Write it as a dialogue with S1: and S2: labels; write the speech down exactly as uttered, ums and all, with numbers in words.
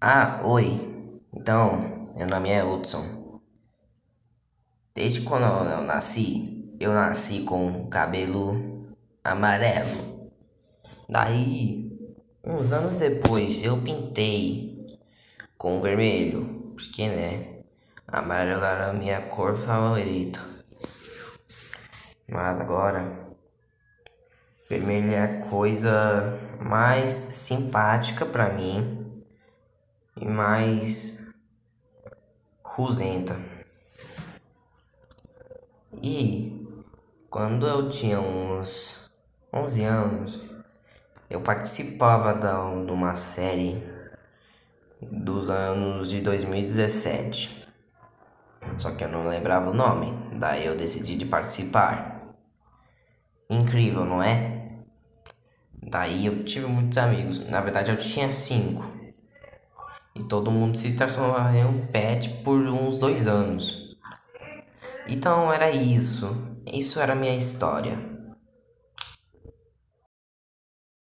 S1: Ah, oi. Então, meu nome é Hudson. Desde quando eu nasci, eu nasci com cabelo amarelo. Daí, uns anos depois, eu pintei com vermelho, porque, né, amarelo era a minha cor favorita. Mas agora, vermelho é a coisa mais simpática pra mim e mais rusenta. E quando eu tinha uns onze anos, eu participava da, de uma série dos anos de dois mil e dezessete. Só que eu não lembrava o nome, daí eu decidi de participar. Incrível, não é? Daí eu tive muitos amigos, na verdade eu tinha cinco. E todo mundo se transformava em um pet por uns dois anos. Então era isso. Isso era a minha história.